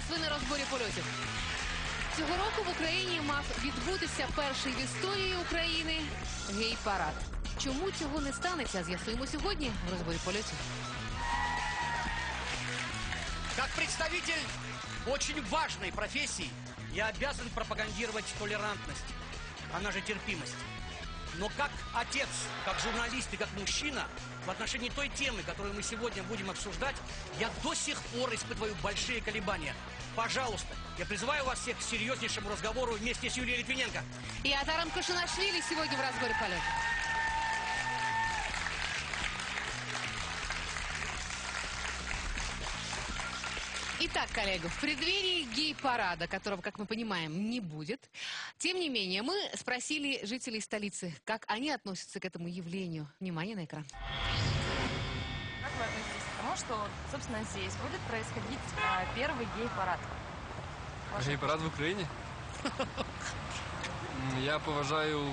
ви на розборі польотів. Цього року в Україні мав відбутися перший в історії України гей-парад. Чому цього не станеться, з'ясуємо сьогодні в розборі польотів. Как представитель очень важной профессии я обязан пропагандировать толерантность, она же терпимость. Но как отец, как журналист и как мужчина, в отношении той темы, которую мы сегодня будем обсуждать, я до сих пор испытываю большие колебания. Пожалуйста, я призываю вас всех к серьезнейшему разговору вместе с Юлией Литвиненко. И Атаром Кушанашвили сегодня в разборе полетов. Итак, коллега, в преддверии гей-парада, которого, как мы понимаем, не будет, тем не менее, мы спросили жителей столицы, как они относятся к этому явлению. Внимание на экран. Как вы относитесь к тому, что, собственно, здесь будет происходить первый гей-парад? Гей-парад в Україні? Я поважаю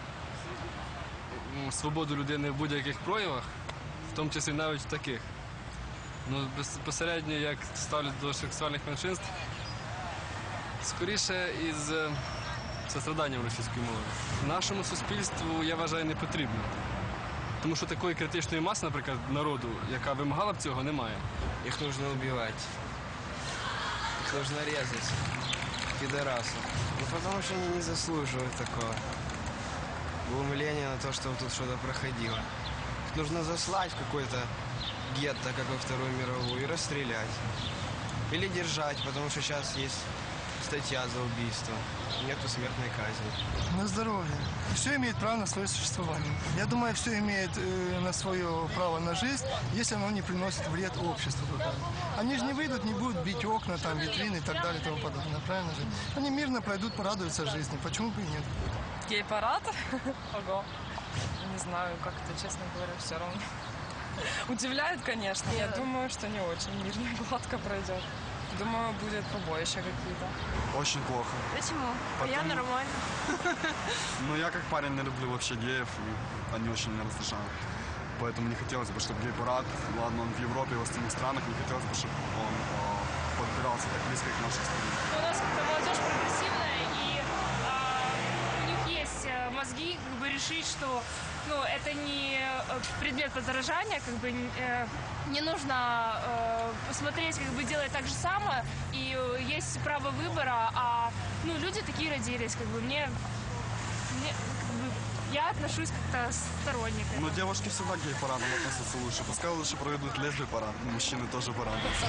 свободу людини в будь-яких проявах, в тому числі навіть в таких. Ну, безпосередньо, як ставлять до сексуальних меншинств, скоріше із состраданням російської мови. Нашому суспільству, я вважаю, не потрібно. Тому що такої критичної маси, наприклад, народу, яка вимагала б цього, немає. Их нужно убивать. Их нужно резать. Пидорасов. Ну, потому что они не заслуживают такого. Глумления на то, что тут что-то проходило. Их нужно заслать в какой-то гетто, как во Вторую мировую, и расстрелять. Или держать, потому что сейчас есть статья за убийство. Нету смертной казни. На здоровье. Все имеет право на свое существование. Я думаю, все имеет на свое право на жизнь, если оно не приносит вред обществу. Они же не выйдут, не будут бить окна, там, витрины и так далее и тому подобное. Правильно же? Они мирно пройдут, порадуются жизни. Почему бы и нет? Гей-парад? Ого. Не знаю, как это, честно говоря, все равно. Удивляет, конечно. Я думаю, что не очень мирно и гладко пройдет. Думаю, будет побоище какие-то. Очень плохо. Почему? Я нормально. Но я как парень не люблю вообще геев, и они очень меня раздражают. Поэтому не хотелось бы, чтобы гей-парад, ладно, он в Европе, в остальных странах, не хотелось бы, чтобы он подбирался так близко к нашей стране. У нас как-то молодежь прогрессивная, и у них есть мозги как бы решить, что это не предмет подражания, как бы не нужно посмотреть, как бы делать так же самое, и есть право выбора, а люди такие родились, как бы мне как бы, я отношусь как-то сторонне к этому. Но девушки всегда к гей-парадам относятся лучше. Пускай лучше проведут лесбий-парад, мужчины тоже порадуются.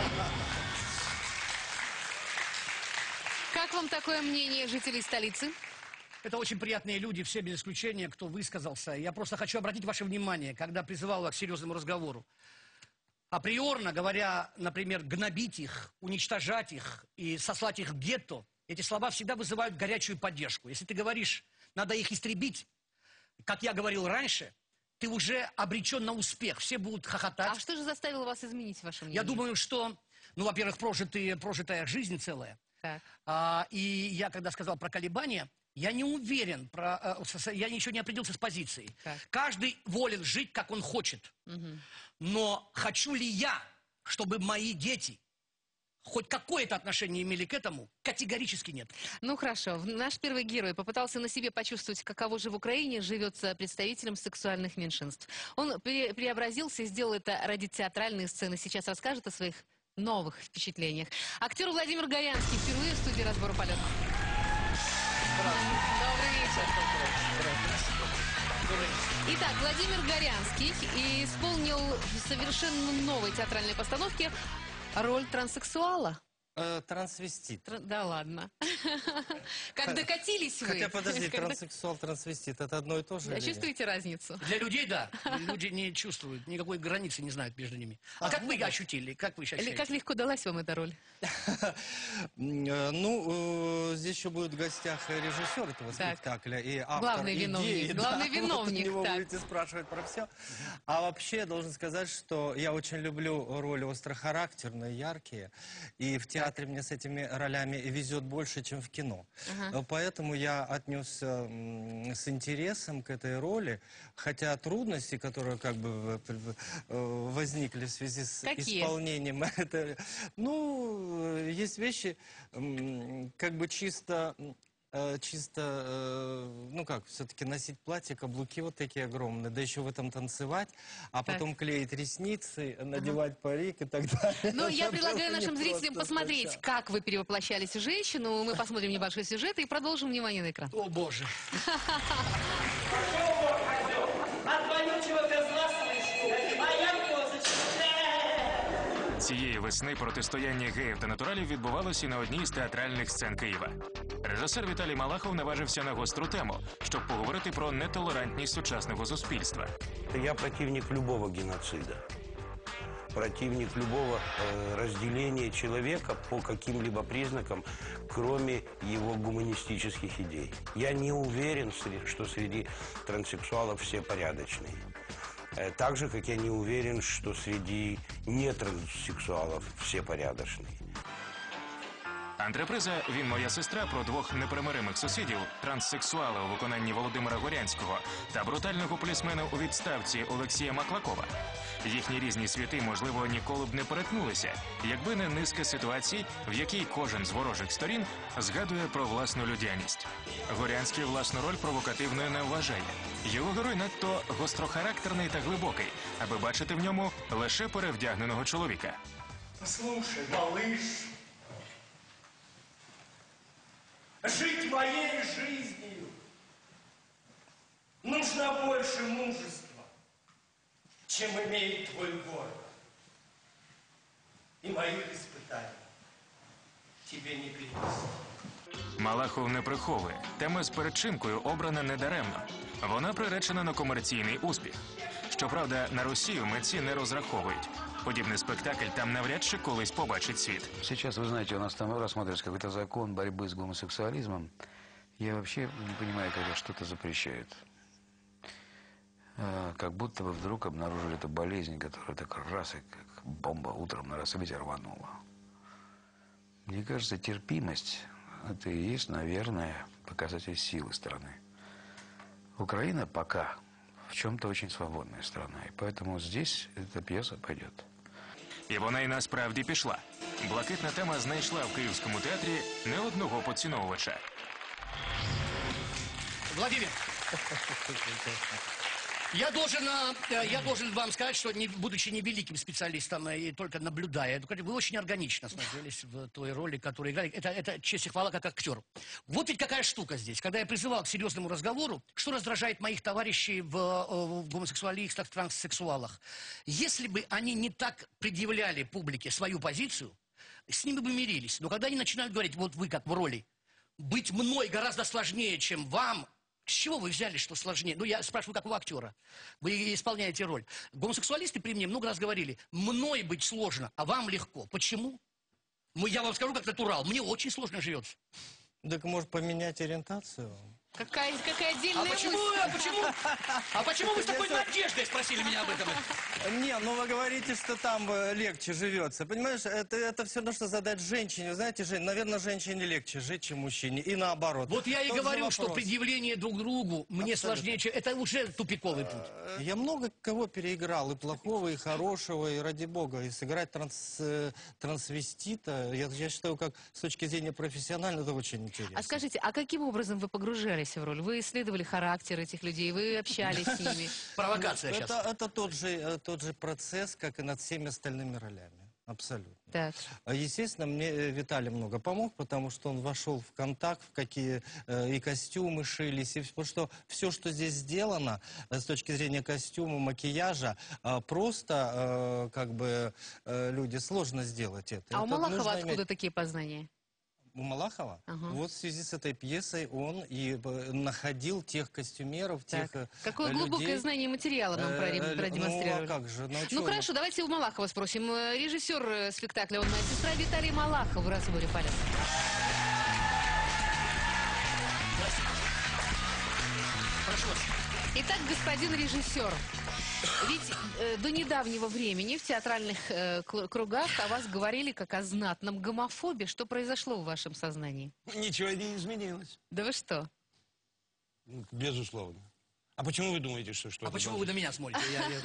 Как вам такое мнение жителей столицы? Это очень приятные люди, все без исключения, кто высказался. Я просто хочу обратить ваше внимание, когда призывал вас к серьезному разговору. Априорно говоря, например, гнобить их, уничтожать их и сослать их в гетто, эти слова всегда вызывают горячую поддержку. Если ты говоришь, надо их истребить, как я говорил раньше, ты уже обречен на успех. Все будут хохотать. А что же заставило вас изменить ваше мнение? Я думаю, что, во-первых, прожитая жизнь целая. Так. И я, когда сказал про колебания, я не уверен, я еще не определился с позицией. Так. Каждый волен жить, как он хочет. Угу. Но хочу ли я, чтобы мои дети хоть какое-то отношение имели к этому? Категорически нет. Ну хорошо, наш первый герой попытался на себе почувствовать, каково же в Украине живется представителем сексуальных меньшинств. Он преобразился и сделал это ради театральной сцены. Сейчас расскажет о своих новых впечатлениях. Актер Владимир Горянский впервые в студии разбора полетов. Добрый вечер. Итак, Владимир Горянский исполнил в совершенно новой театральной постановке роль транссексуала. Трансвестит. Да ладно. Как докатились вы? Хотя, подожди, транссексуал, трансвестит, это одно и то же? Чувствуете разницу? Для людей, да. Люди не чувствуют, никакой границы не знают между ними. А как вы ощутили? Как вы ощущаете? Как легко далась вам эта роль? Ну, здесь еще будет в гостях режиссер этого спектакля и автор главный виновник. Главный виновник. Вот у него будете спрашивать про все. А вообще, я должен сказать, что я очень люблю роли острохарактерные, яркие. И в театре мне с этими ролями везет больше, чем в кино. Поэтому я отнесся с интересом к этой роли, хотя трудности, которые как бы возникли в связи с исполнением этой... Ну, есть вещи, как бы чисто, ну как, все-таки носить платье, каблуки вот такие огромные, да еще в этом танцевать, а потом клеить ресницы, надевать парик и так далее. Ну, я предлагаю нашим зрителям посмотреть, как вы перевоплощались в женщину. Мы посмотрим небольшой сюжет и продолжим внимание на экран. О, Боже. Цієї весни протистояння геїв та натуралів відбувалося на одній з театральних сцен Києва. Режисер Віталій Малахов наважився на гостру тему, щоб поговорити про нетолерантність сучасного суспільства. Я противник любого геноцида. Противник любого разделения человека по каким-либо признакам, кроме его гуманистических идей. Я не уверен, что среди транссексуалов все порядочные. Так же, как я не уверен, что среди нетранссексуалов все порядочные. Антреприза «Він моя сестра» про двох непримиримих сусідів, транссексуала у виконанні Володимира Горянського та брутального полісмена у відставці Олексія Маклакова. Їхні різні світи, можливо, ніколи б не перетнулися, якби не низка ситуацій, в якій кожен з ворожих сторін згадує про власну людяність. Горянський власну роль провокативною не вважає. Його герой надто гострохарактерний та глибокий, аби бачити в ньому лише перевдягненого чоловіка. Слушай, малыш, жить моей жизнью нужно больше мужества, чем имеет твой город. И моих испытаний тебе не перенести. Малахов не приховує. Тема з передчинкою обрана недаремно. Вона приречена на комерційний успіх. Щоправда, на Росію митці не розраховують. Подібний спектакль там навряд чи колись побачить світ. Сейчас, вы знаете, у нас там рассматривается какой-то закон борьбы с гомосексуализмом. Я вообще не понимаю, когда что-то запрещают. Как будто бы вдруг обнаружили эту болезнь, которая так раз и как бомба утром на рассвете рванула. Мне кажется, терпимость – это и есть, наверное, показатель силы страны. Украина пока в чем-то очень свободная страна, и поэтому здесь эта пьеса пойдет. І вона й насправді пішла. Блакитна тема знайшла в Київському театрі не одного поціновувача. Владимир, я должен вам сказать, что, будучи невеликим специалистом и только наблюдая, вы очень органично смотрелись в той роли, которую играли. Это честь и хвала как актер. Вот ведь какая штука здесь. Когда я призывал к серьезному разговору, что раздражает моих товарищей в гомосексуалистах, транссексуалах. Если бы они не так предъявляли публике свою позицию, с ними бы мирились. Но когда они начинают говорить, вот вы как в роли, быть мной гораздо сложнее, чем вам, с чего вы взяли, что сложнее? Ну, я спрашиваю, как у актера. Вы исполняете роль. Гомосексуалисты при мне много раз говорили, мной быть сложно, а вам легко. Почему? Я вам скажу, как натурал, мне очень сложно живется. Так может поменять ориентацию? Какая отдельная мысль. Почему вы с такой надеждой спросили меня об этом? Не, ну вы говорите, что там легче живется. Понимаешь, это все равно, что задать женщине. Вы знаете, наверное, женщине легче жить, чем мужчине. И наоборот. Вот я и говорю, что предъявление друг другу мне сложнее, чем... Это уже тупиковый путь. Я много кого переиграл. И плохого, и хорошего, и ради бога. И сыграть трансвестита, я считаю, как с точки зрения профессионального, это очень интересно. А скажите, а каким образом вы погружались в роль? Вы исследовали характер этих людей, вы общались с ними? Провокация сейчас. Это тот же процесс, как и над всеми остальными ролями. Абсолютно. Так. Естественно, мне Виталий много помог, потому что он вошел в контакт, в какие и костюмы шились, и потому что все, что здесь сделано с точки зрения костюма, макияжа, просто как бы люди сложно сделать это. А у Малахова откуда такие познания? У Малахова? Вот в связи с этой пьесой он и находил тех костюмеров, тех Какое людей. глубокое знание материала нам продемонстрировали. Ну, а как же? Ну хорошо, давайте у Малахова спросим. Режиссер спектакля «Он моя сестра» Виталий Малахов в разборе полет. Итак, господин режиссер, Ведь до недавнего времени в театральных кругах о вас говорили как о знатном гомофобе. Что произошло в вашем сознании? Ничего не изменилось. Да вы что? Безусловно. А почему вы думаете, что что-то... А почему вы на меня смотрите?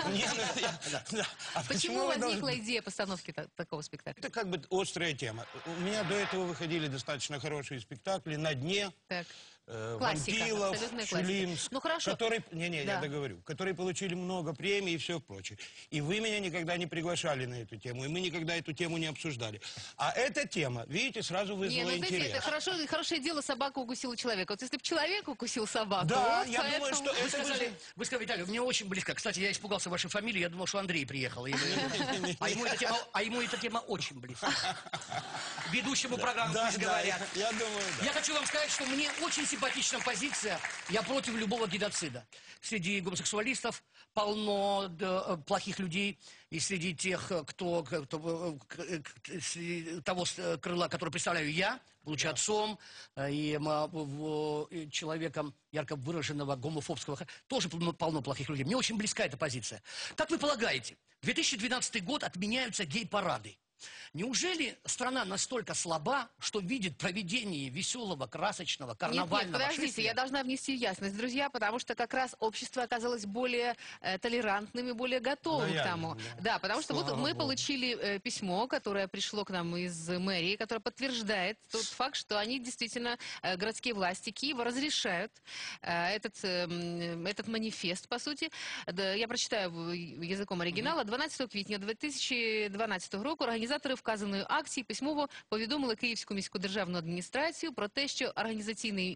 Почему возникла идея постановки такого спектакля? Это как бы острая тема. У меня до этого выходили достаточно хорошие спектакли «На дне», «Вампилов», «Шулимск», которые... я договорю. Которые получили много премий и все прочее. И вы меня никогда не приглашали на эту тему, и мы никогда эту тему не обсуждали. А эта тема, видите, сразу вызвала интерес. Это хорошее дело, собака укусила человека. Вот если бы человек укусил собаку... Да, я думаю, что это... Вы сказали, Виталий, мне очень близко. Кстати, я испугался вашей фамилии, я думал, что Андрей приехал. А ему эта тема очень близка. Ведущему программу «Пусть говорят». Я думаю, да. Я хочу вам сказать, что мне очень симпатична позиция. Я против любого геноцида. Среди гомосексуалистов полно плохих людей. И среди тех, кто того крыла, который представляю я, будучи отцом и человеком ярко выраженного гомофобского, тоже полно плохих людей. Мне очень близка эта позиция. Как вы полагаете, 2012 год отменяются гей-парады. Неужели страна настолько слаба, что видит проведение веселого, красочного, карнавального Нет, подождите, шествия? я должна внести ясность, друзья, потому что как раз общество оказалось более толерантным и более готовым к тому. Да, потому что вот мы получили письмо, которое пришло к нам из мэрии, которое подтверждает тот факт, что они действительно, городские власти Киева, разрешают этот манифест, по сути. Я прочитаю язиком оригінала. 12 квітня 2012 року організатори вказаної акції письмово повідомили Київську міську державну адміністрацію про те, що організаційний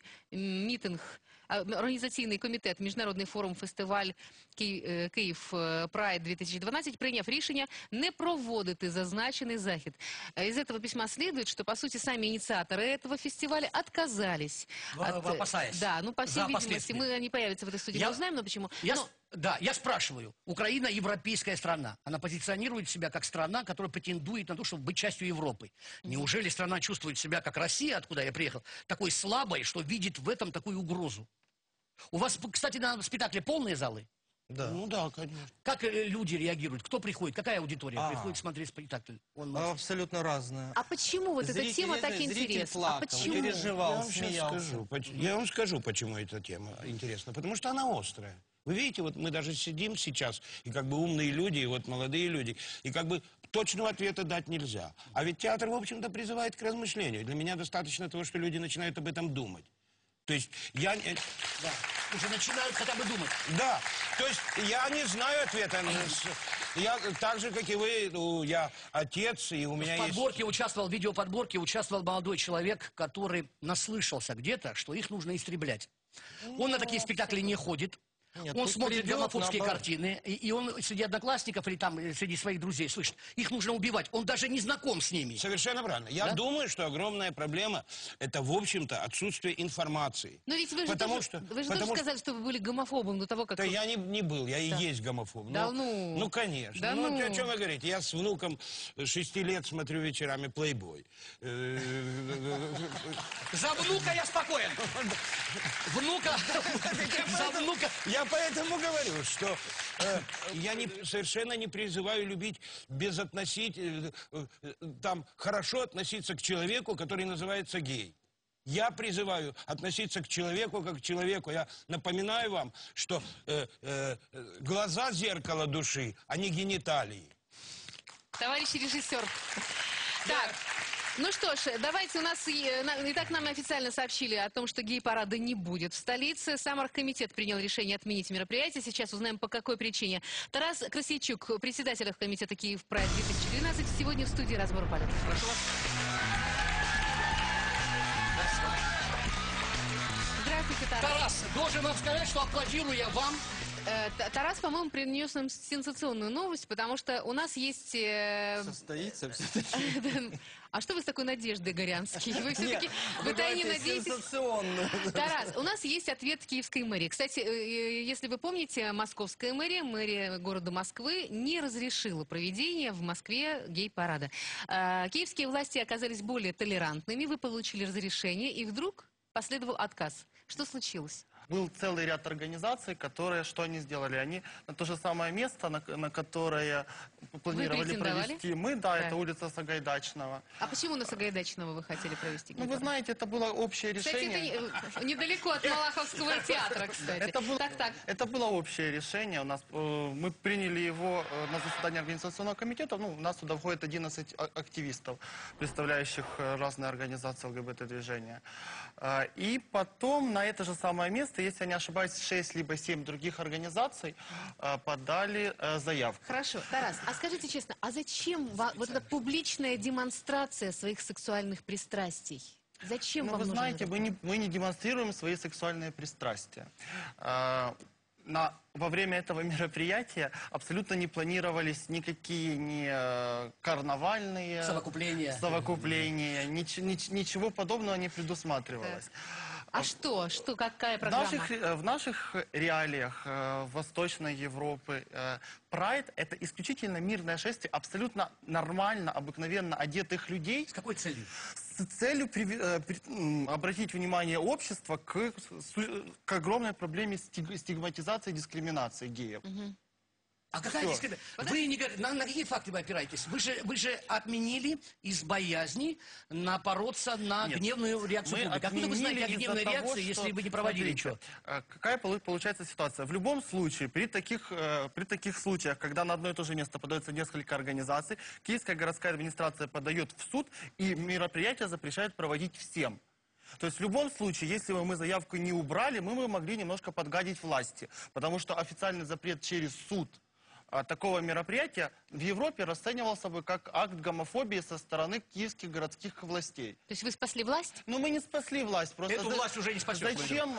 комітет Міжнародний форум-фестиваль Київ Прайд 2012 прийняв рішення не проводити зазначенный захід. Из этого письма следует, что, по сути, сами инициаторы этого фестиваля отказались. Опасаясь. Да, ну, по всей видимости, они появятся в этой студии, мы узнаем, но почему. Да, я спрашиваю. Украина европейская страна. Она позиционирует себя как страна, которая претендует на то, чтобы быть частью Европы. Неужели страна чувствует себя как Россия, откуда я приехал, такой слабой, что видит в этом такую угрозу? У вас, кстати, на спектакле полные залы? Да. Ну да, конечно. Как люди реагируют? Кто приходит? Какая аудитория приходит смотреть спектакль? Абсолютно разная. А почему вот эта тема так интересна? А почему? Переживал, смеялся. Я вам скажу, почему эта тема интересна. Потому что она острая. Вы видите, вот мы даже сидим сейчас, и как бы умные люди, и вот молодые люди, и как бы точного ответа дать нельзя. А ведь театр, в общем-то, призывает к размышлению. Для меня достаточно того, что люди начинают об этом думать. То есть я... Да, уже начинают хотя бы думать. Да, то есть я не знаю ответа. Я так же, как и вы, я отец, и у меня есть... В подборке участвовал, в видеоподборке участвовал молодой человек, который наслышался где-то, что их нужно истреблять. Он на такие спектакли не ходит. Нет, он смотрит гомофобские картины, и он среди одноклассников или там среди своих друзей слышит, их нужно убивать. Он даже не знаком с ними. Совершенно правильно. Я думаю, что огромная проблема – это, в общем-то, отсутствие информации. Но ведь вы же тоже сказали, что вы были гомофобом до того, как... Да я не был, я и есть гомофоб. Да ну? Ну, конечно. Да ну, о чем вы говорите? Я с внуком 6 лет смотрю вечерами «Плейбой». За внука я спокоен. Внука, за внука. Я поэтому говорю, что я совершенно не призываю любить хорошо относиться к человеку, который называется гей. Я призываю относиться к человеку как к человеку. Я напоминаю вам, что глаза – зеркало души, а не гениталии. Товарищ режиссер. Так. Ну что ж, давайте Итак, нам официально сообщили о том, что гей-парада не будет в столице. Сам оргкомитет принял решение отменить мероприятие. Сейчас узнаем, по какой причине. Тарас Красильчук, председатель оргкомитета Киев Прайд 2012, сегодня в студии «Разбор полетов». Прошу вас. Здравствуйте, Тарас. Тарас, должен вам сказать, что аплодирую я вам. Тарас, по-моему, принес нам сенсационную новость, потому что у нас есть... Состоится все-таки. А что вы с такой надеждой, Горянский? Вы все-таки втайне надеетесь... Сенсационно. Тарас, у нас есть ответ киевской мэрии. Кстати, если вы помните, московская мэрия города Москвы не разрешила проведение в Москве гей-парада. Киевские власти оказались более толерантными, вы получили разрешение, и вдруг последовал отказ. Что случилось? Был целый ряд организаций, которые, что они сделали? Они на то же самое место, на которое планировали провести мы, да, это улица Сагайдачного. А почему на Сагайдачного вы хотели провести? Ну, вы знаете, это было общее решение. Кстати, это недалеко от Малаховского театра, кстати. Это было общее решение. Мы приняли его на заседании организационного комитета. Ну, у нас туда входит 11 активистов, представляющих разные организации ЛГБТ-движения. И потом на это же самое место, если я не ошибаюсь, 6 либо 7 других организаций подали заявку. Хорошо. Тарас, а скажите честно, а зачем вот эта публичная демонстрация своих сексуальных пристрастий? Зачем вам вы нужно знаете, мы не демонстрируем свои сексуальные пристрастия. Во время этого мероприятия абсолютно не планировались никакие карнавальные совокупления, ничего подобного не предусматривалось. А что? Какая программа? В наших реалиях Восточной Европы прайд – это исключительно мирное шествие абсолютно нормально, обыкновенно одетых людей. С какой целью? С целью обратить внимание общества к огромной проблеме стигматизации и дискриминации геев. А какая дискриминация? Вы на какие факты вы опираетесь? Вы же отменили из боязни напороться на гневную реакцию публики. Откуда вы знаете о гневной реакции, если вы не проводили ничего? Какая получается ситуация? В любом случае, при таких случаях, когда на одно и то же место подается несколько организаций, Киевская городская администрация подает в суд, и мероприятие запрещает проводить всем. То есть в любом случае, если бы мы заявку не убрали, мы могли немножко подгадить власти. Потому что официальный запрет через суд такого мероприятия в Европе расценивался бы как акт гомофобии со стороны киевских городских властей. То есть вы спасли власть? Ну, мы не спасли власть. Просто эту власть уже не спасешь. Зачем?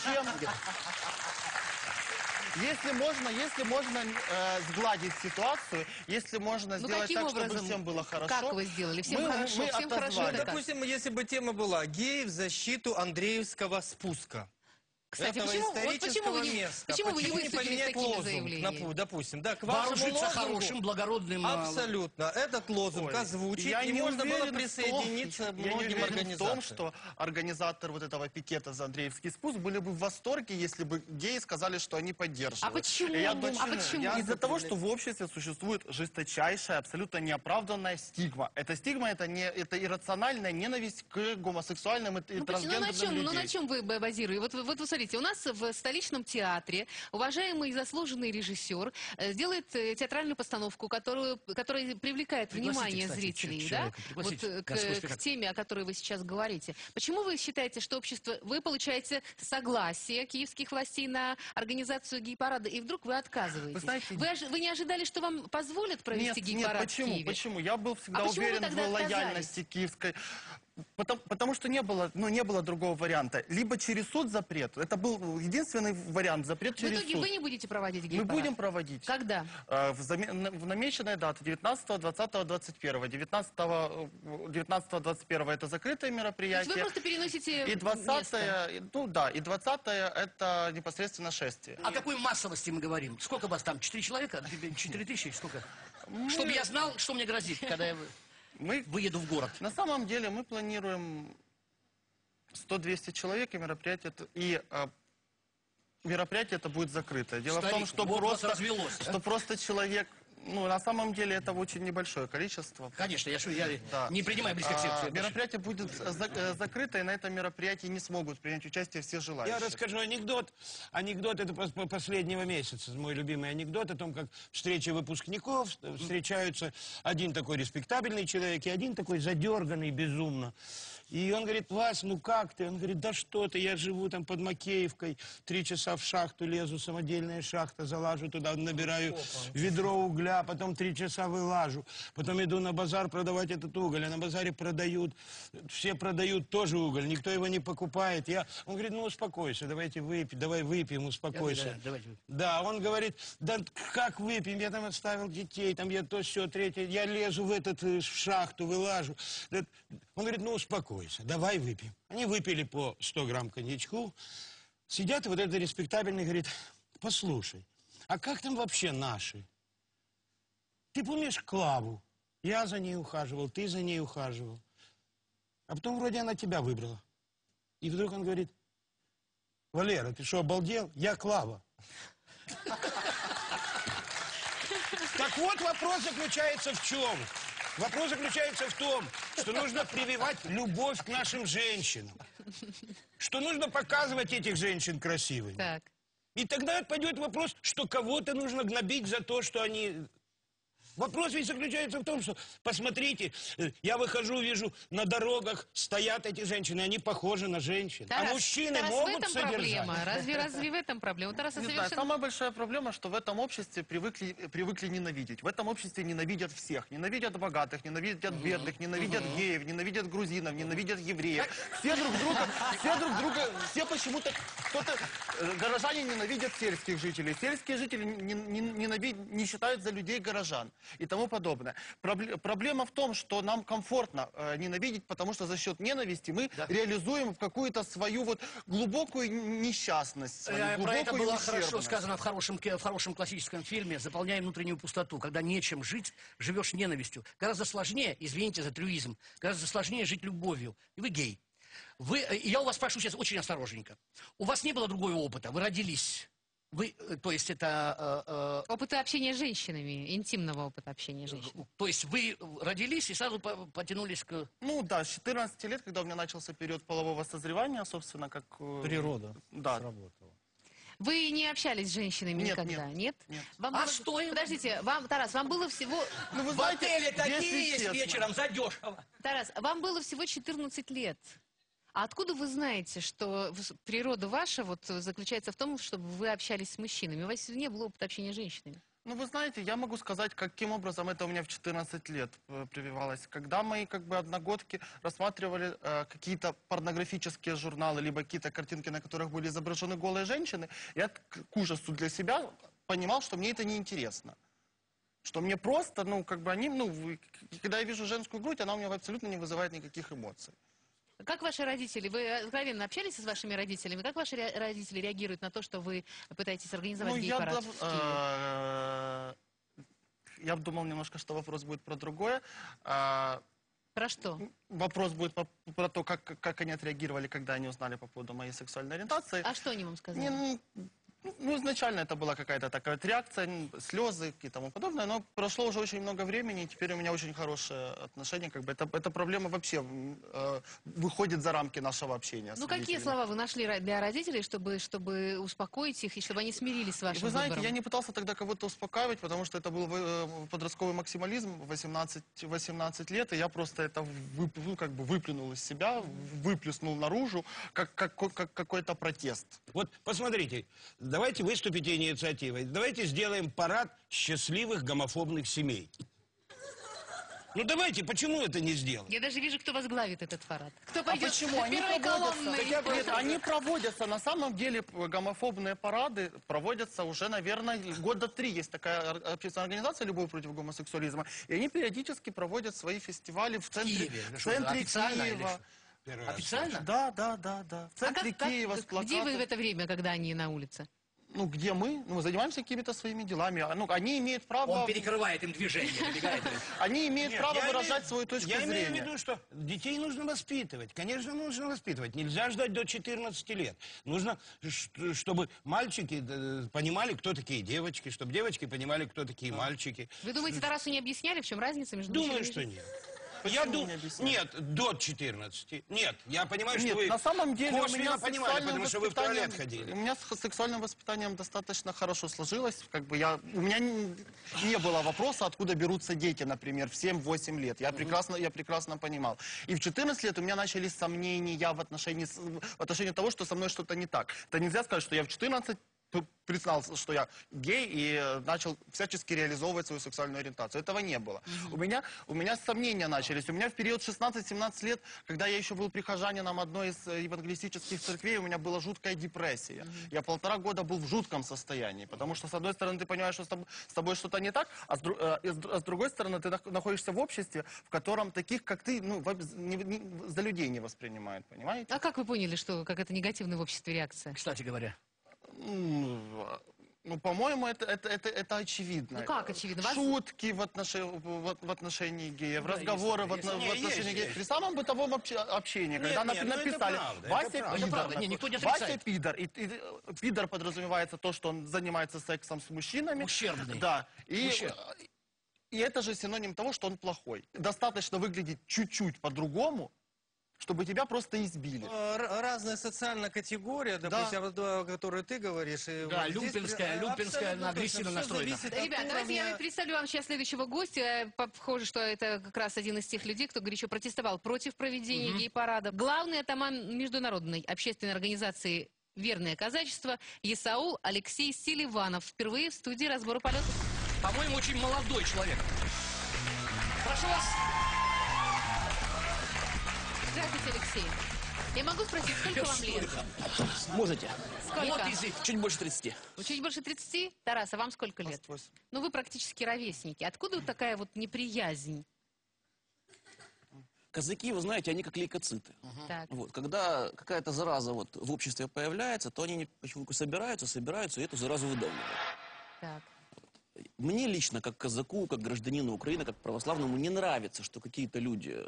Если можно сгладить ситуацию, если можно сделать так, чтобы всем было хорошо. Как вы сделали? Всем хорошо, всем хорошо. Допустим, если бы тема была «Геи в защиту Андреевского спуска». Кстати, почему вы не выступили с такими заявлениями? Допустим, да, к вашему лозунгу, хорошим, благородным... Абсолютно. Этот лозунг озвучить, и можно было присоединиться многим организациям. Я не уверен в том, что организаторы вот этого пикета за Андреевский спуск были бы в восторге, если бы геи сказали, что они поддерживают. А почему? Из-за того, что в обществе существует жесточайшая, абсолютно неоправданная стигма. Эта стигма, это иррациональная ненависть к гомосексуальным и трансгендерным людям. Ну на чем вы базируете? Вот вы смотрите, у нас в столичном театре уважаемый и заслуженный режиссер делает театральную постановку, которая привлекает внимание зрителей, да? Вот к теме, о которой вы сейчас говорите. Почему вы считаете, что вы получаете согласие киевских властей на организацию гей-парада, и вдруг вы отказываетесь? Вы не ожидали, что вам позволят провести гей-парад в Киеве? Почему? Я был всегда уверен в лояльности киевской... Потому что не было другого варианта. Либо через суд запрет. Это был единственный вариант. Запрет через суд. В итоге вы не будете проводить гей-парад? Мы будем проводить. Когда? В намеченные даты. 19, 20, 21. 19-21 это закрытое мероприятие. То есть вы просто переносите и 20-е, ну да, и 20-е это непосредственно шествие. О какой массовости мы говорим? Сколько вас там? 4 человека? 4 тысячи? Сколько? Чтобы я знал, что мне грозит, когда я... выеду в город. На самом деле мы планируем 100-200 человек, и мероприятие это будет закрытое. Дело в том, что просто человек... Ну, на самом деле, это очень небольшое количество. Конечно, я не принимаю близко к сердцу. Мероприятие будет закрыто, и на этом мероприятии не смогут принять участие все желающие. Я расскажу анекдот. Анекдот это последнего месяца. Мой любимый анекдот о том, как встреча выпускников, встречаются один такой респектабельный человек и один такой задерганный безумно. И он говорит: Вась, ну как ты? Он говорит: да что ты, я живу там под Макеевкой, 3 часа в шахту лезу, самодельная шахта, залажу туда, набираю ведро угля, потом 3 часа вылажу, потом иду на базар продавать этот уголь, а на базаре продают, все продают тоже уголь, никто его не покупает. Он говорит: ну успокойся, давайте выпьем, давай выпьем, успокойся. Да, он говорит: да как выпьем, я там оставил детей, там я то, сё, третье, я лезу в шахту, вылажу. Он говорит: ну успокойся. Давай выпьем. Они выпили по 100 грамм коньячку. Сидят, и вот этот респектабельный говорит: послушай, а как там вообще наши? Ты помнишь Клаву? Я за ней ухаживал, ты за ней ухаживал. А потом вроде она тебя выбрала. И вдруг он говорит: Валера, ты что, обалдел? Я Клава. Так вот, вопрос заключается в чем? Вопрос заключается в том, что нужно прививать любовь к нашим женщинам. Что нужно показывать этих женщин красивыми. Так. И тогда пойдет вопрос, что кого-то нужно гнобить за то, что они... Вопрос ведь заключается в том, что, посмотрите, я выхожу, вижу, на дорогах стоят эти женщины, они похожи на женщин. Тарас, а мужчины Тарас, могут в этом содержать. проблема? Разве в этом проблема? Тарас, Не знаю, совершенно... самая большая проблема, что в этом обществе привыкли ненавидеть. В этом обществе ненавидят всех. Ненавидят богатых, ненавидят бедных, ненавидят геев, ненавидят грузинов, ненавидят евреев. Все друг друга, все почему-то, горожане ненавидят сельских жителей. Сельские жители не считают за людей горожан и тому подобное. Проблема в том, что нам комфортно ненавидеть, потому что за счет ненависти мы реализуем какую-то свою вот глубокую несчастность. Про это было хорошо сказано в хорошем классическом фильме «Заполняем внутреннюю пустоту». Когда нечем жить, живешь ненавистью. Гораздо сложнее, извините за трюизм, гораздо сложнее жить любовью. И вы гей. Я у вас спрошу сейчас очень осторожненько. У вас не было другого опыта, вы родились... То есть это... Опыта общения с женщинами, интимного опыта общения с женщинами. То есть вы родились и сразу потянулись к... Ну да, с 14 лет, когда у меня начался период полового созревания, собственно, как... Природа сработала. Вы не общались с женщинами никогда, нет? Что им? Подождите, Тарас, вам было всего... Ну, вы знаете, в отеле такие есть вечером, задешево. Тарас, вам было всего 14 лет. А откуда вы знаете, что природа ваша вот заключается в том, чтобы вы общались с мужчинами? У вас не было опыта общения с женщинами. Ну, вы знаете, я могу сказать, каким образом это у меня в 14 лет прививалось. Когда мои одногодки рассматривали какие-то порнографические журналы, либо какие-то картинки, на которых были изображены голые женщины, я к ужасу для себя понимал, что мне это неинтересно. Что мне просто, когда я вижу женскую грудь, она у меня абсолютно не вызывает никаких эмоций. Как ваши родители, вы откровенно общались с вашими родителями? Как ваши родители реагируют на то, что вы пытаетесь организовать гей-парад в Киеве? Я думал немножко, что вопрос будет про другое. Про что? Вопрос будет про то, как они отреагировали, когда они узнали по поводу моей сексуальной ориентации. А что они вам сказали? Ну, изначально это была какая-то такая реакция, слезы и тому подобное, но прошло уже очень много времени, и теперь у меня очень хорошие отношения. Эта проблема вообще выходит за рамки нашего общения. Ну, какие слова вы нашли для родителей, чтобы успокоить их, и чтобы они смирились с вашим выбором? Вы знаете, я не пытался тогда кого-то успокаивать, потому что это был подростковый максимализм, 18 лет, и я просто это выплюнул из себя, выплеснул наружу, как какой-то протест. Вот, посмотрите, давайте выступите инициативой. Давайте сделаем парад счастливых гомофобных семей. Ну давайте, почему это не сделать? Я даже вижу, кто возглавит этот парад. Кто пойдет почему? первой колонной? Нет, они проводятся. На самом деле гомофобные парады проводятся уже, наверное, года 3. Есть такая общественная организация «Любовь против гомосексуализма». И они периодически проводят свои фестивали в центре Киева. Официально? Да. В центре Киева с плакатом. Где вы в это время, когда они на улице? Ну, где мы? Ну, мы занимаемся какими-то своими делами. Ну, они имеют право... Он перекрывает им движение. Они имеют право выражать свою точку зрения. Я имею в виду, что детей нужно воспитывать. Конечно, нужно воспитывать. Нельзя ждать до 14 лет. Нужно, чтобы мальчики понимали, кто такие девочки, чтобы девочки понимали, кто такие мальчики. Вы думаете, Тарасу не объясняли, в чем разница между мужчиной и женщиной? Думаю, что нет. Я думаю, нет, до 14. Нет, я понимаю, что вы на самом деле у меня понимали, потому что вы в туалет ходили. У меня с сексуальным воспитанием достаточно хорошо сложилось. У меня не было вопроса, откуда берутся дети, например, в 7-8 лет. Я прекрасно понимал. И в 14 лет у меня начались сомнения в отношении того, что со мной что-то не так. Это нельзя сказать, что я в 14 признался, что я гей, и начал всячески реализовывать свою сексуальную ориентацию. Этого не было. У меня сомнения начались. У меня в период 16-17 лет, когда я еще был прихожанином одной из евангелистических церквей, у меня была жуткая депрессия. Я 1,5 года был в жутком состоянии, потому что, с одной стороны, ты понимаешь, что с тобой что-то не так, а с другой стороны, ты находишься в обществе, в котором таких, как ты, за людей не воспринимают, понимаете? А как вы поняли, что как это негативная в обществе реакция? Кстати говоря. Ну, по-моему, это очевидно. Ну, как очевидно? Шутки в отношении геев, разговоры в отношении геев. При самом бытовом общении, когда написали «Вася пидор», и пидор подразумевается то, что он занимается сексом с мужчинами. Ущербный. Да. И это же синоним того, что он плохой. Достаточно выглядеть чуть-чуть по-другому, чтобы тебя просто избили. Разная социальная категория, допустим, о которой ты говоришь. Да, вот люмпинская, агрессивно настроена. Ребят, давайте я представлю вам сейчас следующего гостя. Похоже, что это как раз один из тех людей, кто горячо протестовал против проведения гей-парада. Главный атаман международной общественной организации «Верное казачество» Есаул Алексей Селиванов. Впервые в студии разбора полетов. По-моему, очень молодой человек. Прошу вас. Здравствуйте, Алексей. Я могу спросить, сколько вам лет? Можете. Сколько? Чуть больше 30. Чуть больше 30? Тарас, а вам сколько лет? 28. Ну, вы практически ровесники. Откуда такая вот неприязнь? Казаки, вы знаете, они как лейкоциты. Так. Вот, когда какая-то зараза вот в обществе появляется, то они почему-то собираются и эту заразу выдавливают. Так. Мне лично, как казаку, как гражданину Украины, как православному, не нравится, что какие-то люди,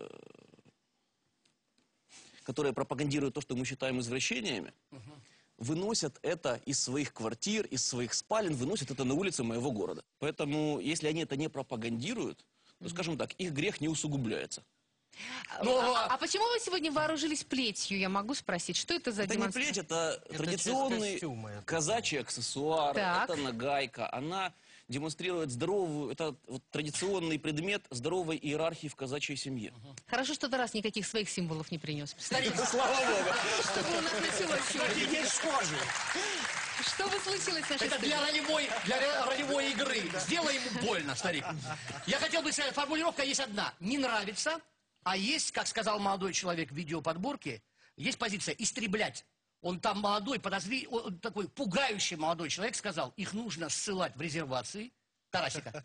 которые пропагандируют то, что мы считаем извращениями, выносят это из своих квартир, из своих спален, выносят это на улицы моего города. Поэтому, если они это не пропагандируют, то, скажем так, их грех не усугубляется. А почему вы сегодня вооружились плетью, я могу спросить? Что это за демонстрация? Это не плеть, это традиционный казачий аксессуар, это нагайка. Она демонстрирует здоровую, это вот традиционный предмет здоровой иерархии в казачьей семье. Хорошо, что Тарас никаких своих символов не принес. Старик, слава Богу. Что у нас началось сегодня? Есть кожи. Что бы случилось с нашей Это для ролевой игры. Сделай ему больно, старик. Я хотел бы сказать, формулировка есть одна. Не нравится, а есть, как сказал молодой человек в видеоподборке, есть позиция «истреблять». Он там молодой, такой пугающий молодой человек сказал, их нужно ссылать в резервации, Тарасика,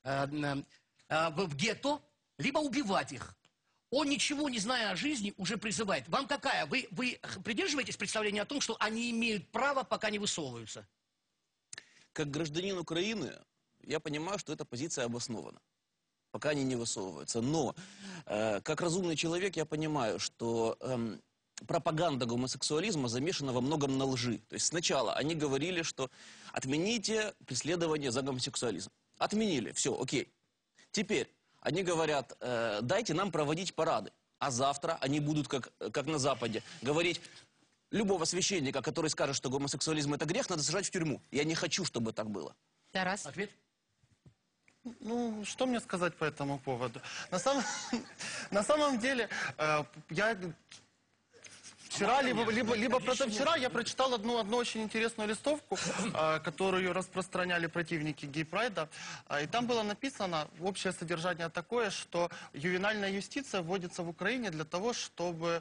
в гетто, либо убивать их. Он, ничего не зная о жизни, уже призывает. Вам какая? Вы придерживаетесь представления о том, что они имеют право, пока не высовываются? Как гражданин Украины, я понимаю, что эта позиция обоснована, пока они не высовываются. Но, как разумный человек, я понимаю, что пропаганда гомосексуализма замешана во многом на лжи. То есть сначала они говорили, что отмените преследование за гомосексуализм. Отменили, все, окей. Теперь они говорят, дайте нам проводить парады. А завтра они будут, как на Западе, говорить, любого священника, который скажет, что гомосексуализм это грех, надо сажать в тюрьму. Я не хочу, чтобы так было. Тарас? Ответ? Ну, что мне сказать по этому поводу? На самом деле, я... Вчера, либо позавчера я прочитал одну очень интересную листовку, которую распространяли противники гей-прайда. И там было написано, общее содержание такое, что ювенальная юстиция вводится в Украине для того, чтобы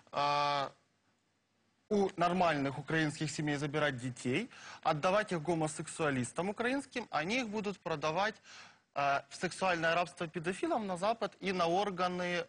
у нормальных украинских семей забирать детей, отдавать их гомосексуалистам украинским, они их будут продавать в сексуальное рабство педофилам на Запад и на органы,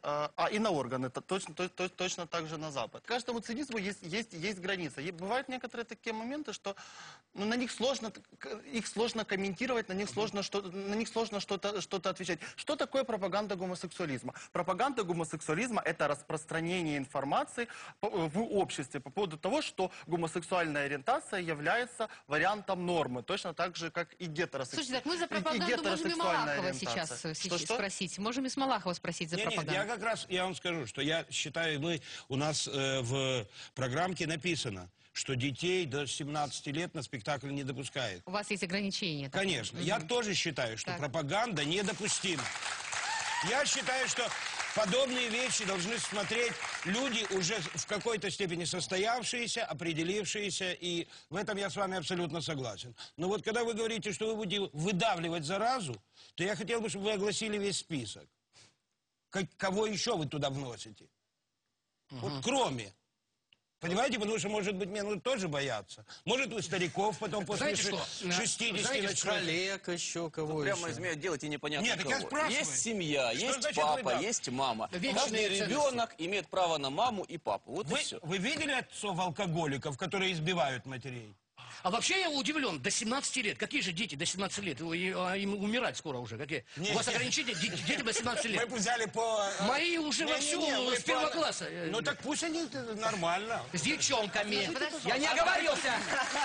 точно так же на Запад. Каждому цинизму есть граница. И бывают некоторые такие моменты, что на них сложно комментировать, на них сложно что-то отвечать. Что такое пропаганда гомосексуализма? Пропаганда гомосексуализма – это распространение информации в обществе по поводу того, что гомосексуальная ориентация является вариантом нормы, точно так же, как и гетеросексуальная. Слушайте, так мы за пропаганду можем и Малахова сейчас спросить. Можем и с Малахова спросить за пропаганду. Нет, я как раз, я вам скажу, что я считаю, у нас в программке написано, что детей до 17 лет на спектакль не допускает. У вас есть ограничения? Конечно. Я тоже считаю, что пропаганда недопустима. Я считаю, что подобные вещи должны смотреть люди уже в какой-то степени состоявшиеся, определившиеся, и в этом я с вами абсолютно согласен. Но вот когда вы говорите, что вы будете выдавливать заразу, то я хотел бы, чтобы вы огласили весь список. Кого еще вы туда вносите? Вот кроме... Понимаете, потому что, может быть, мне тоже бояться. Может, у стариков потом после 60 начнут. Коллег еще, кого прямо из меня делать и непонятно Нет, кого. Есть семья, есть папа, есть мама. Каждый ребенок имеет право на маму и папу. Вот и все. Вы видели отцов-алкоголиков, которые избивают матерей? А вообще я удивлен, до 17 лет. Какие же дети до 17 лет? Им умирать скоро уже. Какие? У вас ограничения? Дети до 17 лет. Мы взяли по... Мои уже вовсю с первого класса. Ну так пусть они нормально. С девчонками. Я не оговорился.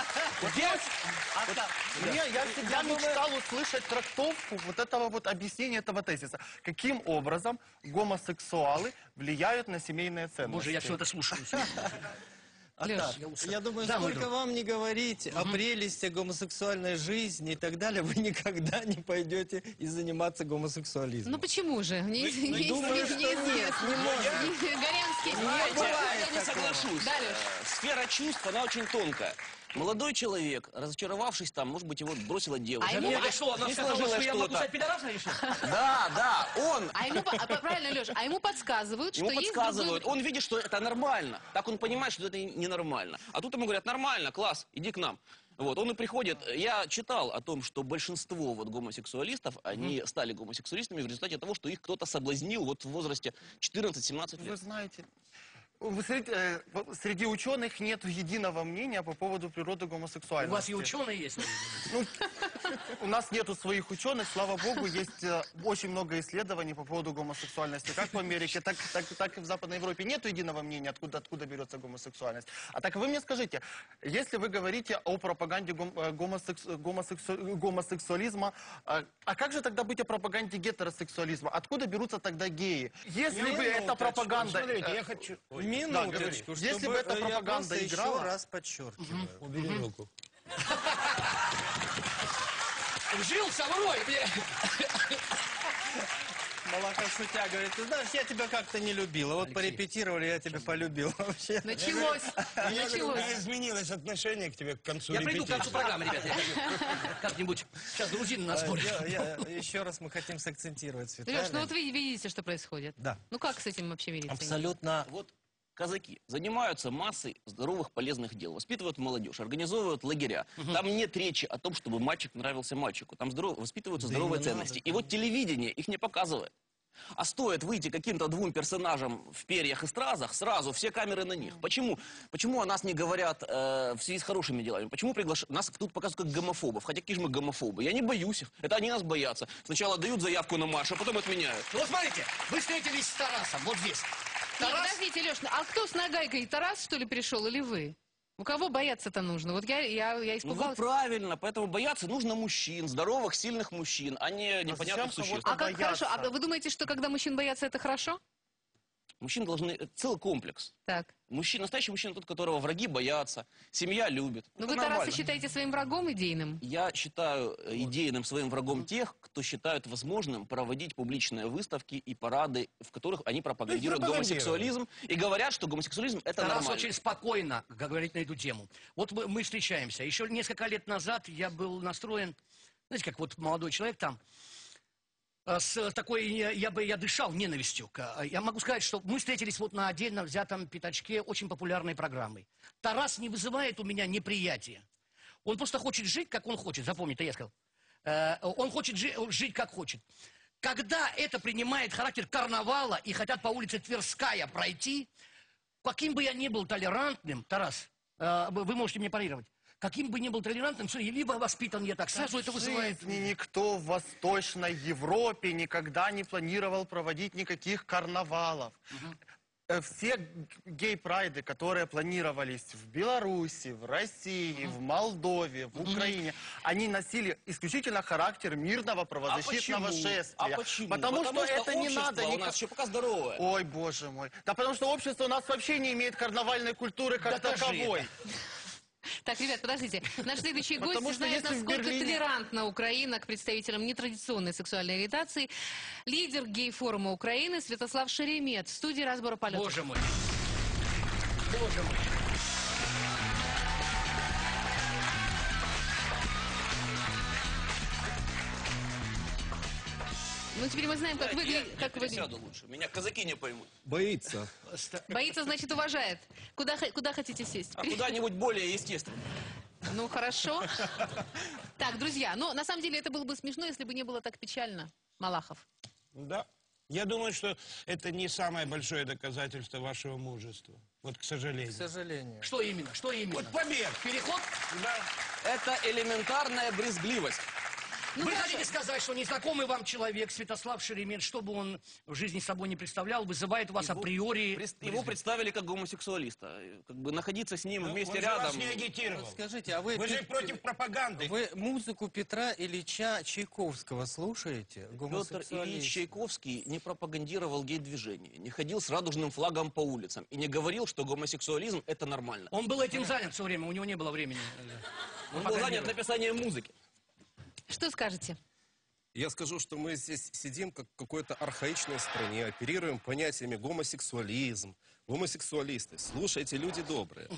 Я всегда мечтал услышать трактовку вот этого вот объяснения этого тезиса. Каким образом гомосексуалы влияют на семейные ценности? Боже, я все это слушаю. Я думаю, сколько вам не говорить о прелести гомосексуальной жизни и так далее, вы никогда не пойдете и заниматься гомосексуализмом. Ну почему же? Думаю, что нет, не может. Горянский. Я не соглашусь. Сфера чувств, она очень тонкая. Молодой человек, разочаровавшись там, может быть, его бросила девушка. Не сложилось что-то. Да, он... Правильно, Леша, а ему подсказывают, что есть... Он видит, что это нормально. Так он понимает, что это ненормально. А тут ему говорят, нормально, класс, иди к нам. Вот, он и приходит. Я читал о том, что большинство вот гомосексуалистов, они стали гомосексуалистами в результате того, что их кто-то соблазнил вот в возрасте 14-17 лет. Вы знаете... Среди ученых нет единого мнения по поводу природы гомосексуальности. У вас и ученые есть? У нас нету своих ученых, слава богу, есть очень много исследований по поводу гомосексуальности, как в Америке, так и в Западной Европе. Нету единого мнения, откуда берется гомосексуальность. А так вы мне скажите, если вы говорите о пропаганде гомосексуализма, а как же тогда быть о пропаганде гетеросексуализма? Откуда берутся тогда геи? Если бы эта пропаганда... Смотрите, я хочу... Минуточку, если бы эта пропаганда играла... еще раз подчеркиваю. Убери руку. Вжился в рой, Малахов шутя говорит, ты знаешь, я тебя как-то не любила. Вот порепетировали, я тебя полюбил вообще. Началось. У меня изменилось отношение к тебе к концу репетиции. Я приду к концу программы, ребята. Как-нибудь. Сейчас грузин нас смотрит. Еще раз мы хотим сакцентировать, Светлана. Леш, ну вот вы видите, что происходит. Да. Ну как с этим вообще мириться? Абсолютно. Вот казаки занимаются массой здоровых, полезных дел, воспитывают молодежь, организовывают лагеря. Там нет речи о том, чтобы мальчик нравился мальчику. Там воспитываются здоровые ценности. И вот телевидение их не показывает. А стоит выйти каким-то двум персонажам в перьях и стразах, сразу все камеры на них. Почему? Почему о нас не говорят в связи с хорошими делами? Почему нас тут показывают как гомофобов? Хотя какие же мы гомофобы? Я не боюсь их. Это они нас боятся. Сначала дают заявку на марш, а потом отменяют. Ну вот смотрите, вы встретились с Тарасом, вот здесь. Нет, подождите, Леш, а кто с нагайкой? Тарас, что ли, пришел или вы? У кого бояться-то нужно? Вот я испугалась. Ну, правильно, поэтому бояться нужно мужчин, здоровых, сильных мужчин, а не непонятных существ. А как хорошо? А вы думаете, что когда мужчин боятся, это хорошо? Мужчины должны... Целый комплекс. Так. Настоящий мужчина тот, которого враги боятся, семья любит. Ну вы Тараса считаете своим врагом идейным? Я считаю идейным своим врагом тех, кто считает возможным проводить публичные выставки и парады, в которых они пропагандируют гомосексуализм и говорят, что гомосексуализм это нормально. Тарас очень спокойно говорит на эту тему. Вот мы встречаемся. Еще несколько лет назад я был настроен, знаете, как вот молодой человек там, с такой, я дышал ненавистью. Я могу сказать, что мы встретились вот на отдельно взятом пятачке очень популярной программы. Тарас не вызывает у меня неприятия. Он просто хочет жить, как он хочет. Запомните, я сказал. Он хочет жить, как хочет. Когда это принимает характер карнавала и хотят по улице Тверская пройти, каким бы я ни был толерантным, Тарас, вы можете мне парировать, каким бы ни был толерантным, либо воспитан я так, сразу это вызывает... Никто в Восточной Европе никогда не планировал проводить никаких карнавалов. Все гей-прайды, которые планировались в Беларуси, в России, в Молдове, в Украине, они носили исключительно характер мирного правозащитного шествия. А почему? Потому что это не надо... у нас еще пока здоровое. Ой, боже мой. Да потому что общество у нас вообще не имеет карнавальной культуры как таковой. Так, ребят, подождите. Наш следующий гость знает, насколько толерантна Украина к представителям нетрадиционной сексуальной ориентации. Лидер гей-форума Украины Святослав Шеремет в студии «Разбора полетов». Боже мой. Боже мой. Ну, теперь мы знаем, как выглядит... Я пересяду лучше. Меня казаки не поймут. Боится. Боится, значит, уважает. Куда хотите сесть? А куда-нибудь более естественно. Ну, хорошо. Так, друзья, ну, на самом деле, это было бы смешно, если бы не было так печально. Малахов. Да. Я думаю, что это не самое большое доказательство вашего мужества. Вот, к сожалению. К сожалению. Что именно? Что именно? Вот побег. Переход? Да. Это элементарная брезгливость. Вы хотите сказать, что незнакомый вам человек, Святослав Шеремет, что бы он в жизни собой не представлял, вызывает у вас априори... Его представили как гомосексуалиста. Как бы находиться с ним вместе он рядом... Он же вас не агитировал. Вот скажите, а вы же против пропаганды. Вы музыку Петра Ильича Чайковского слушаете? Петр Ильич Чайковский не пропагандировал гей-движение, не ходил с радужным флагом по улицам и не говорил, что гомосексуализм — это нормально. Он был этим занят все время, у него не было времени. Он был занят написанием музыки. Что скажете? Я скажу, что мы здесь сидим как в какой-то архаичной стране, оперируем понятиями гомосексуализм, гомосексуалисты. Слушайте, люди добрые.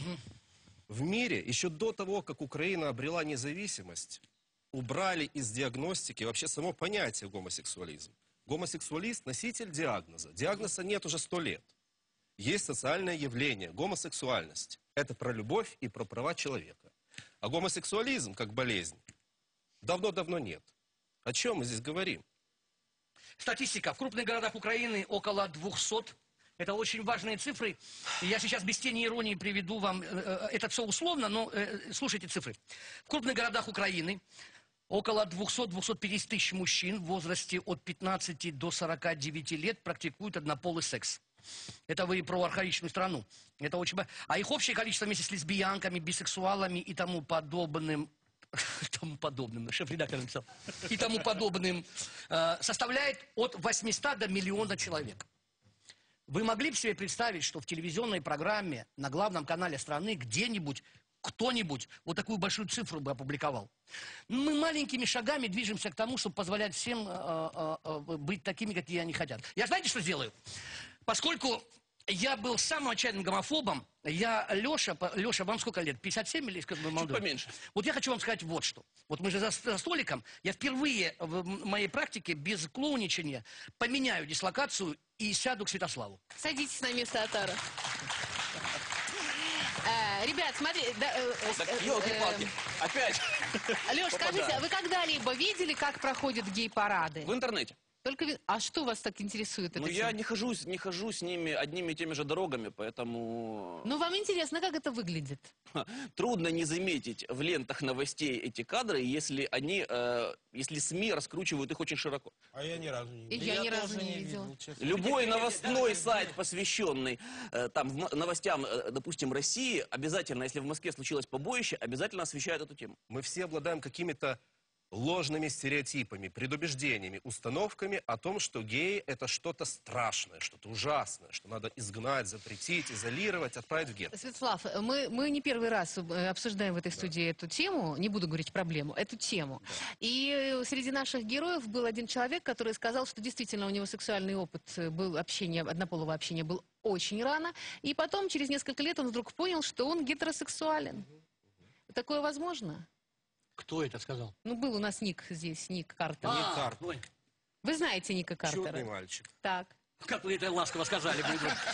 В мире, еще до того, как Украина обрела независимость, убрали из диагностики вообще само понятие гомосексуализм. Гомосексуалист – носитель диагноза. Диагноза нет уже 100 лет. Есть социальное явление – гомосексуальность. Это про любовь и про права человека. А гомосексуализм, как болезнь, давно-давно нет. О чем мы здесь говорим? Статистика. В крупных городах Украины около 200. Это очень важные цифры. И я сейчас без тени иронии приведу вам... Это все условно, но слушайте цифры. В крупных городах Украины около 200-250 тысяч мужчин в возрасте от 15 до 49 лет практикуют однополый секс. Это вы про архаичную страну. Это очень... А их общее количество вместе с лесбиянками, бисексуалами и тому подобным... шеф-редактор написал, и тому подобным, составляет от 800 до миллиона человек. Вы могли бы себе представить, что в телевизионной программе на главном канале страны где-нибудь кто-нибудь вот такую большую цифру бы опубликовал? Мы маленькими шагами движемся к тому, чтобы позволять всем быть такими, какие они хотят. Я знаете, что сделаю? Поскольку я был самым отчаянным гомофобом, Леша, вам сколько лет? 57 или сколько вы молодой? Чуть поменьше. Вот я хочу вам сказать вот что. Вот мы же за столиком, я впервые в моей практике без клоуничания поменяю дислокацию и сяду к Святославу. Садитесь на место Атара. Ребят, смотри... Ёлки-палки, опять. Леш, скажите, вы когда-либо видели, как проходят гей-парады? В интернете. Только а что вас так интересует? Ну, я не хожу с ними одними и теми же дорогами, поэтому... Ну, вам интересно, как это выглядит? Трудно не заметить в лентах новостей эти кадры, если СМИ раскручивают их очень широко. А я ни разу не видел. Я ни разу не видела. Любой новостной сайт, посвященный новостям, допустим, России, обязательно, если в Москве случилось побоище, обязательно освещает эту тему. Мы все обладаем какими-то ложными стереотипами, предубеждениями, установками о том, что геи – это что-то страшное, что-то ужасное, что надо изгнать, запретить, изолировать, отправить в гетто. Святослав, мы не первый раз обсуждаем в этой студии эту тему, не буду говорить проблему, эту тему. Да. И среди наших героев был один человек, который сказал, что действительно у него сексуальный опыт был однополого общения был очень рано, и потом, через несколько лет, он вдруг понял, что он гетеросексуален. Такое возможно? Кто это сказал? Ну, был у нас Ник здесь, Ник Картер. Ник Картер. Вы знаете Ника Картера? Чудный мальчик. Так. Как вы это ласково сказали.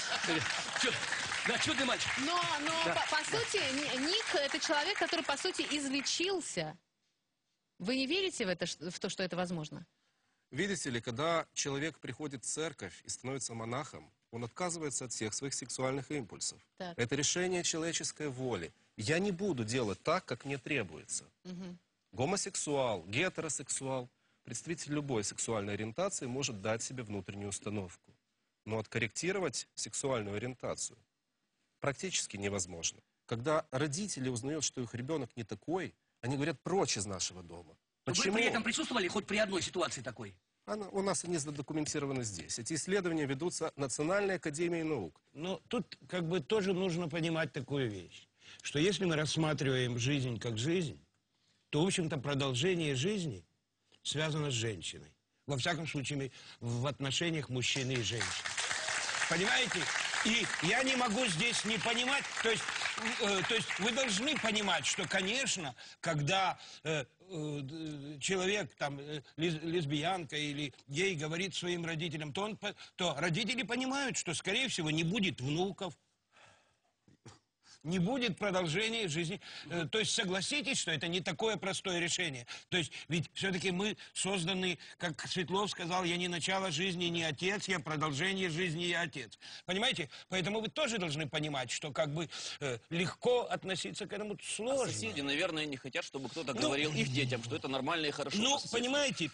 Да, чудный мальчик. Но по сути, Ник — это человек, который, по сути, излечился. Вы не верите в то, что это возможно? Видите ли, когда человек приходит в церковь и становится монахом, он отказывается от всех своих сексуальных импульсов. Так. Это решение человеческой воли. Я не буду делать так, как мне требуется. Угу. Гомосексуал, гетеросексуал, представитель любой сексуальной ориентации может дать себе внутреннюю установку. Но откорректировать сексуальную ориентацию практически невозможно. Когда родители узнают, что их ребенок не такой, они говорят: прочь из нашего дома. Почему? Вы при этом присутствовали хоть при одной ситуации такой? У нас они задокументированы здесь. Эти исследования ведутся Национальной академией наук. Но тут как бы тоже нужно понимать такую вещь, что если мы рассматриваем жизнь как жизнь, то, в общем-то, продолжение жизни связано с женщиной. Во всяком случае, в отношениях мужчины и женщины. Понимаете? И я не могу здесь не понимать, то есть вы должны понимать, что, конечно, когда человек, там, лесбиянка или гей говорит своим родителям, то родители понимают, что, скорее всего, не будет внуков. не будет продолжения жизни. То есть согласитесь, что это не такое простое решение. То есть ведь все-таки мы созданы, как Светлов сказал, я не начало жизни, не отец, я продолжение жизни, я отец. Понимаете? Поэтому вы тоже должны понимать, что как бы легко относиться к этому сложно. А соседи, наверное, не хотят, чтобы кто-то говорил их детям, что это нормально и хорошо. Ну, понимаете,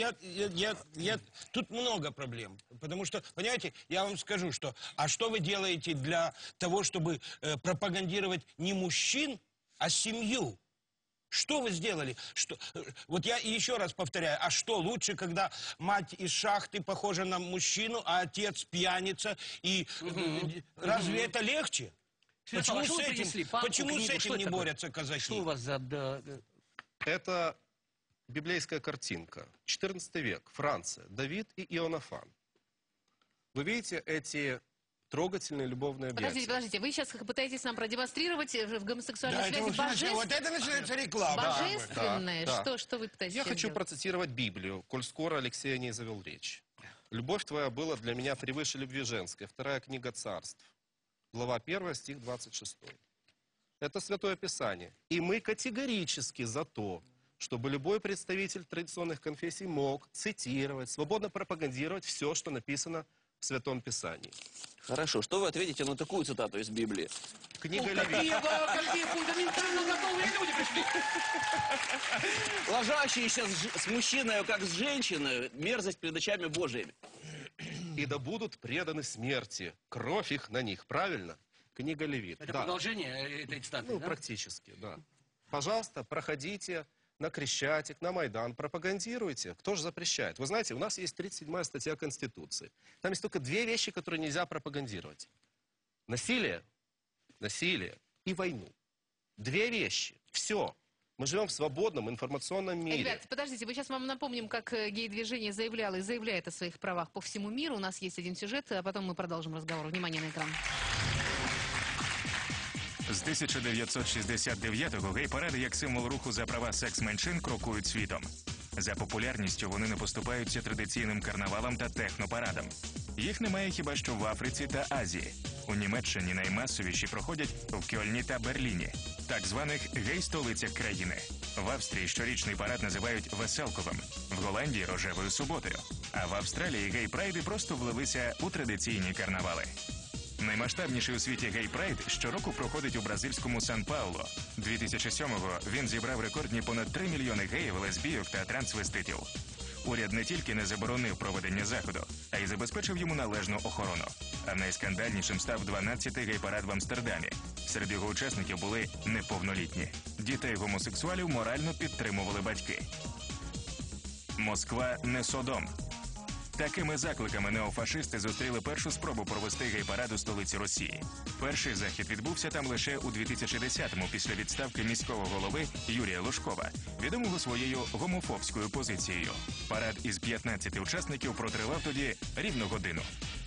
тут много проблем. Потому что, понимаете, я вам скажу, что, а что вы делаете для того, чтобы пропагандировать не мужчин, а семью? Что вы сделали? Вот я еще раз повторяю, а что лучше, когда мать из шахты похожа на мужчину, а отец пьяница? И разве это легче? Почему с этим не борются казаки? Что у вас за... Это библейская картинка. 14 век, Франция, Давид и Иоаннафан. Вы видите эти трогательные любовные объятия? Подождите, вы сейчас пытаетесь нам продемонстрировать в гомосексуальной связи божественное. Вот это начинается реклама. Божественное? Да. Что вы пытаетесь Я хочу сделать? процитировать Библию, коль скоро Алексей о ней завел речь. «Любовь твоя была для меня превыше любви женской». 2 книга Царств, глава 1, стих 26. Это Святое Писание. И мы категорически за то, чтобы любой представитель традиционных конфессий мог цитировать, свободно пропагандировать все, что написано в Святом Писании. Хорошо, что вы ответите на такую цитату из Библии? Книга Левит. Какие фундаментально готовые люди пришли! Ложащиеся с мужчиной, как с женщиной, мерзость пред очами Божьими. И да будут преданы смерти, кровь их на них, правильно? Книга Левит. Это продолжение этой цитаты, Ну, да? практически, да. Пожалуйста, проходите на Крещатик, на Майдан, пропагандируйте. Кто же запрещает? Вы знаете, у нас есть 37-я статья Конституции. Там есть только две вещи, которые нельзя пропагандировать. Насилие и войну. Две вещи. Все. Мы живем в свободном информационном мире. Ребят, подождите, мы сейчас вам напомним, как гей-движение заявляло и заявляет о своих правах по всему миру. У нас есть один сюжет, а потом мы продолжим разговор. Внимание на экран. З 1969-го гей-паради як символ руху за права секс-меншин крокують світом. За популярністю вони не поступаються традиційним карнавалам та технопарадам. Їх немає хіба що в Африці та Азії. У Німеччині наймасовіші проходять в Кьольні та Берліні, так званих гей-столицях країни. В Австрії щорічний парад називають веселковим, в Голландії – рожевою суботою, а в Австралії гей-прайди просто влилися у традиційні карнавали. Наймасштабніший у світі гей-прайд щороку проходить у бразильському Сан-Пауло. 2007-го він зібрав рекордні понад 3 мільйони геїв, лесбійок та трансвеститів. Уряд не тільки не заборонив проведення заходу, а й забезпечив йому належну охорону. А найскандальнішим став 12-й гей-парад в Амстердамі. Серед його учасників були неповнолітні. Дітей гомосексуалів морально підтримували батьки. Москва не Содом. Такими закликами неофашисти зустріли першу спробу провести гей-парад у столиці Росії. Перший захід відбувся там лише у 2010-му після відставки міського голови Юрія Лужкова, відомого своєю гомофобською позицією. Парад із 15 учасників протривав тоді рівно годину.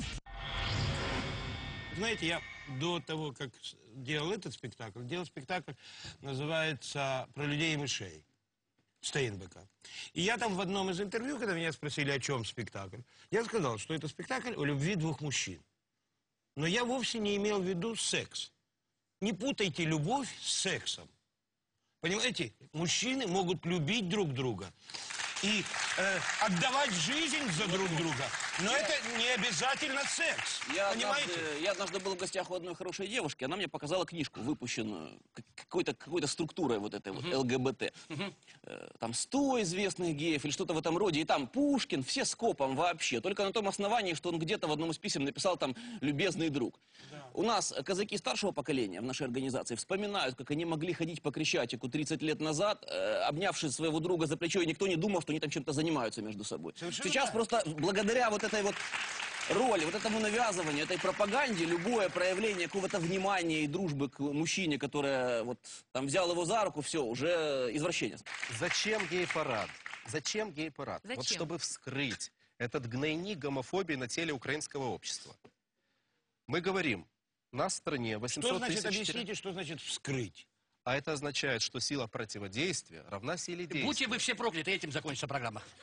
Знаете, я до того, как делал этот спектакль, делал спектакль, называется «Про людей и мышей» Стейнбека. И я там в одном из интервью, когда меня спросили, о чем спектакль, я сказал, что это спектакль о любви двух мужчин. Но я вовсе не имел в виду секс. Не путайте любовь с сексом. Понимаете, мужчины могут любить друг друга и отдавать жизнь за друг друга. Но это не обязательно секс. Понимаете? Я однажды был в гостях у одной хорошей девушки, она мне показала книжку, выпущенную какой-то структурой вот этой вот ЛГБТ. Там 100 известных геев или что-то в этом роде, и там Пушкин, все скопом вообще. Только на том основании, что он где-то в одном из писем написал там «любезный друг». Да. У нас казаки старшего поколения в нашей организации вспоминают, как они могли ходить по Крещатику 30 лет назад, обнявши своего друга за плечо, и никто не думал, что они там чем-то занимаются между собой. Совершенно Сейчас просто благодаря вот этой вот роли, вот этому навязыванию, этой пропаганде, любое проявление какого-то внимания и дружбы к мужчине, которая вот там взял его за руку, все, уже извращение. Зачем гей-парад? Зачем гей-парад? Зачем? Вот чтобы вскрыть этот гнойник гомофобии на теле украинского общества. Мы говорим, у нас в стране 800 что значит, тысяч... объясните, что значит вскрыть? А это означает, что сила противодействия равна силе действия. Будьте вы все прокляты, этим закончится программа.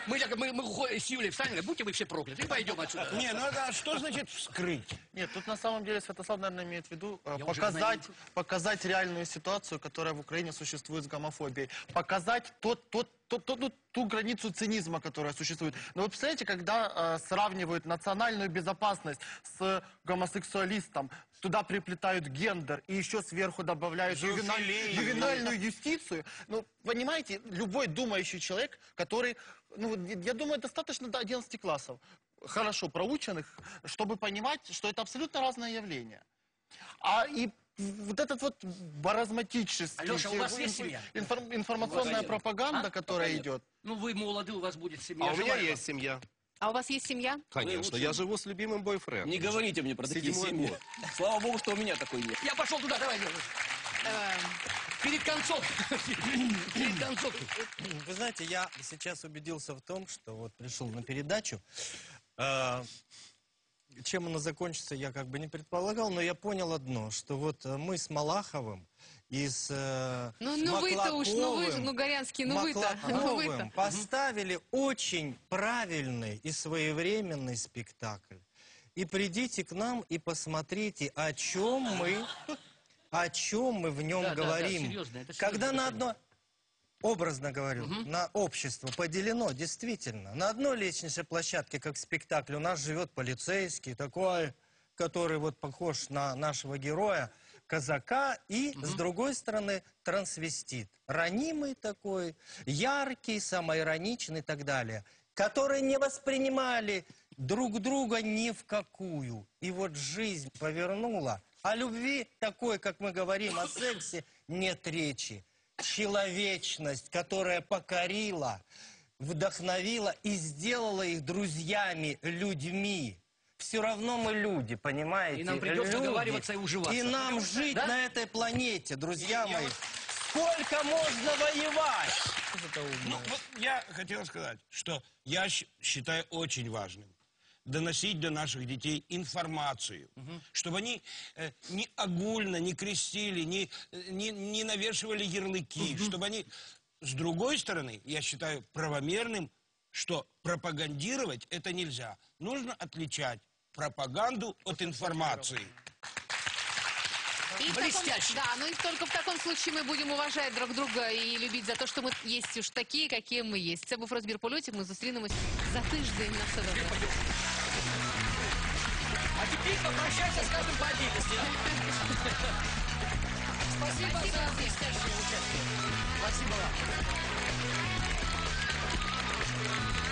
Мы с Юлей встанем, будьте вы все прокляты, и пойдем отсюда. Не, ну а что значит вскрыть? Нет, тут на самом деле Святослав, наверное, имеет в виду показать реальную ситуацию, которая в Украине существует с гомофобией. Показать ту границу цинизма, которая существует. Но вы представляете, когда сравнивают национальную безопасность с гомосексуалистом, туда приплетают гендер и еще сверху добавляют ювенальную юстицию. Ну, понимаете, любой думающий человек, который, ну, я думаю, достаточно до 11 классов, хорошо проученных, чтобы понимать, что это абсолютно разное явление. И вот этот вот маразматический, Алеша, у вас есть семья? Информационная пропаганда, которая идет. Ну, вы молоды, у вас будет семья. А у меня есть семья. А у вас есть семья? Конечно, я живу с любимым бойфрендом. Не говорите мне про такие семьи. Слава богу, что у меня такой нет. Я пошел туда, давай. Перед концом. Перед концом. Вы знаете, я сейчас убедился в том, что вот пришел на передачу. Чем она закончится, я как бы не предполагал, но я понял одно, что вот мы с Малаховым и с Маклаковым, Горянский, вы-то. Поставили очень правильный и своевременный спектакль. И придите к нам и посмотрите, о чем мы в нем говорим. Да, серьезно, когда на одно... Образно говорю, на общество поделено, действительно. На одной лестничной площадке, как спектакль, у нас живет полицейский, такой, который вот похож на нашего героя, казака, и, с другой стороны, трансвестит. Ранимый такой, яркий, самоироничный и так далее, которые не воспринимали друг друга ни в какую. И вот жизнь повернула. О любви такой, как мы говорим, о сексе, нет речи. Человечность, которая покорила, вдохновила и сделала их друзьями, людьми. Все равно мы люди, понимаете? И нам придется договариваться и уживаться. И нам жить на этой планете, друзья мои. Сколько можно воевать? Ну, вот я хотел сказать, что я считаю очень важным доносить до наших детей информацию, чтобы они не огульно, не крестили, не навешивали ярлыки, чтобы они... С другой стороны, я считаю правомерным, что пропагандировать это нельзя. Нужно отличать пропаганду от информации. Блестяще. Но и только в таком случае мы будем уважать друг друга і любити за те, що ми є уж такі, які ми є. Це був розбір польотів, ми зустрінемось за тиждень на все добре. А теперь попрощайся с каждым по отдельности. Спасибо за блестящее участие. Спасибо вам.